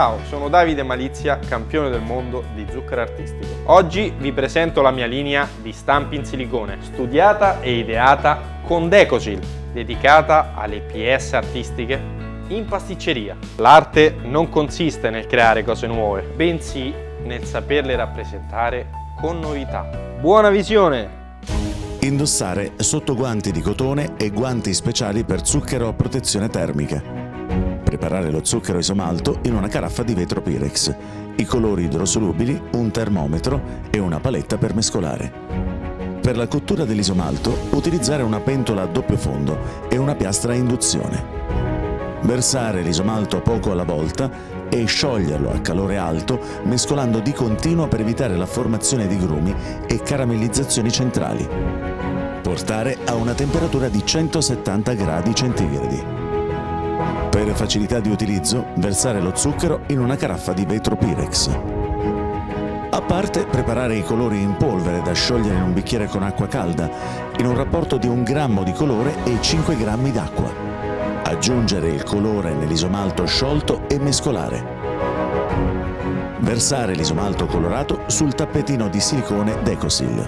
Ciao, sono Davide Malizia, campione del mondo di zucchero artistico. Oggi vi presento la mia linea di stampi in silicone, studiata e ideata con Decosil, dedicata alle PS artistiche in pasticceria. L'arte non consiste nel creare cose nuove, bensì nel saperle rappresentare con novità. Buona visione! Indossare sottoguanti di cotone e guanti speciali per zucchero a protezione termica. Preparare lo zucchero isomalto in una caraffa di vetro Pirex, i colori idrosolubili, un termometro e una paletta per mescolare. Per la cottura dell'isomalto utilizzare una pentola a doppio fondo e una piastra a induzione. Versare l'isomalto poco alla volta e scioglierlo a calore alto mescolando di continuo per evitare la formazione di grumi e caramellizzazioni centrali. Portare a una temperatura di 170 gradi centigradi. Per facilità di utilizzo, versare lo zucchero in una caraffa di vetro Pirex. A parte preparare i colori in polvere da sciogliere in un bicchiere con acqua calda, in un rapporto di 1 grammo di colore e 5 grammi d'acqua. Aggiungere il colore nell'isomalto sciolto e mescolare. Versare l'isomalto colorato sul tappetino di silicone Decosil.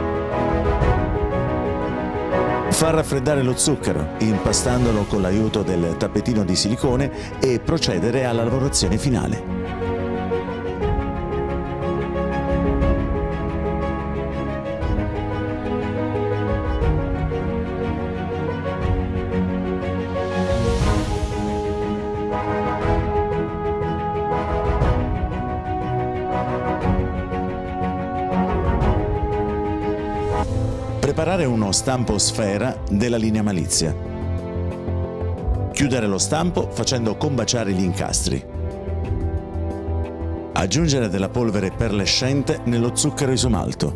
Far raffreddare lo zucchero, impastandolo con l'aiuto del tappetino di silicone e procedere alla lavorazione finale. Preparare uno stampo sfera della linea Malizia. Chiudere lo stampo facendo combaciare gli incastri. Aggiungere della polvere perlescente nello zucchero isomalto.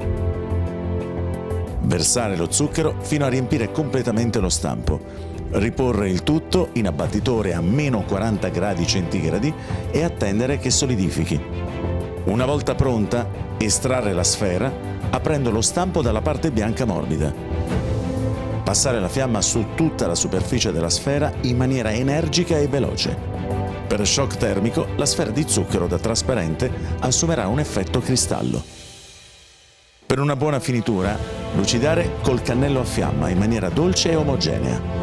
Versare lo zucchero fino a riempire completamente lo stampo. Riporre il tutto in abbattitore a meno 40 gradi centigradi e attendere che solidifichi. Una volta pronta, estrarre la sfera aprendo lo stampo dalla parte bianca morbida. Passare la fiamma su tutta la superficie della sfera in maniera energica e veloce. Per shock termico, la sfera di zucchero da trasparente assumerà un effetto cristallo. Per una buona finitura, lucidare col cannello a fiamma in maniera dolce e omogenea.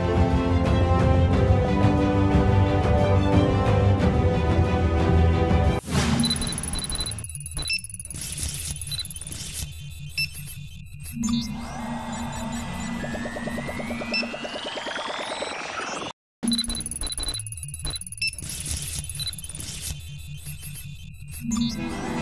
Mm-hmm.